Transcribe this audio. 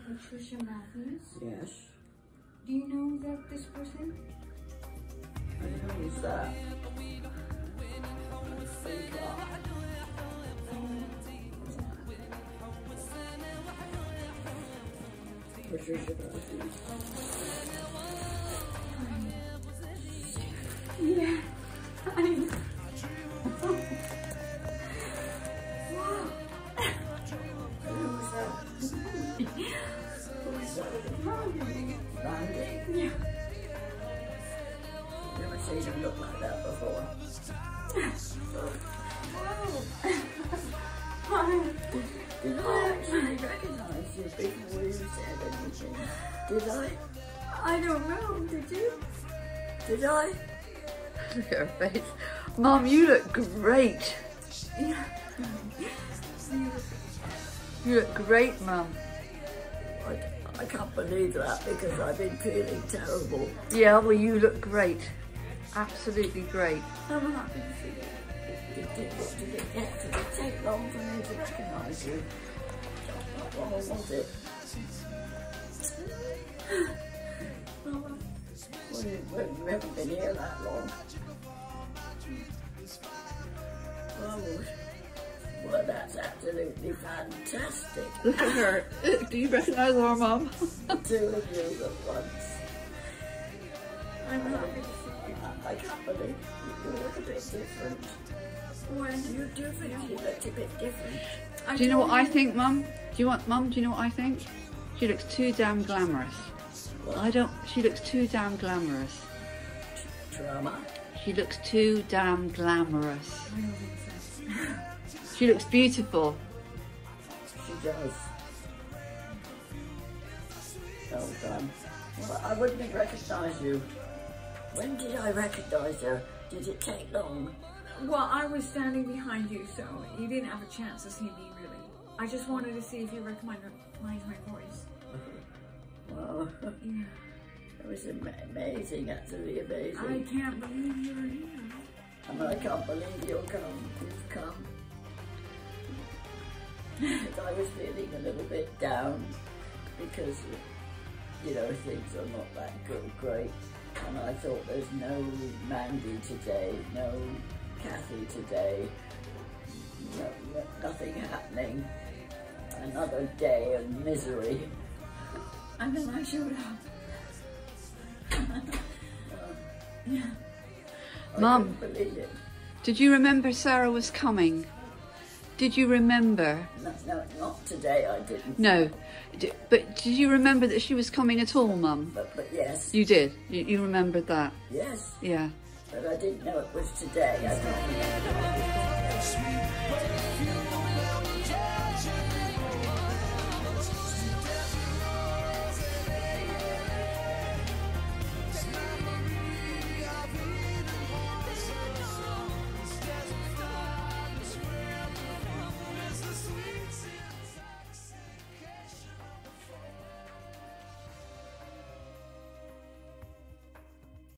Patricia Matthews? Yes. Do you know that this person? Who's that? Patricia Matthews. Yeah. Randy? Yeah. Never seen him look like that before. Did I actually recognise you before you said anything? Did I? I don't know, did you? Did I? Look at her face. Mum, you look great. Yeah. You look great, Mum. I can't believe that because I've been feeling terrible. Yeah, well, you look great. Absolutely great. I'm happy to see you. Did it take long for me to recognise you? What was it? Well, you haven't been here that long. Well, that's absolutely fantastic. Look at her. Do you recognise her, Mum? Two of you at once. I'm happy to see you. I can't believe you look a bit different. When You do think you look a bit different. Do you know what I think, Mum? Do you know what I think? She looks too damn glamorous. What? She looks too damn glamorous. Drama? She looks too damn glamorous. I don't think so. She looks beautiful. She does. Well done. Well, I wouldn't have recognised you. When did I recognise her? Did it take long? Well, I was standing behind you, so you didn't have a chance to see me, really. I just wanted to see if you recognized my voice. Well, Yeah. it was amazing, absolutely amazing. I can't believe you're here. And I can't believe you've come. But I was feeling a little bit down because, you know, things are not that great. And I thought there's no Mandy today, no Kathy today, nothing happening. Another day of misery. And then I showed up. Yeah. Mum. I couldn't believe it. Did you remember Sarah was coming? Did you remember? No, not today, I didn't. No. But did you remember that she was coming at all, Mum? But yes. You did? You remembered that? Yes. Yeah. But I didn't know it was today. I can't remember.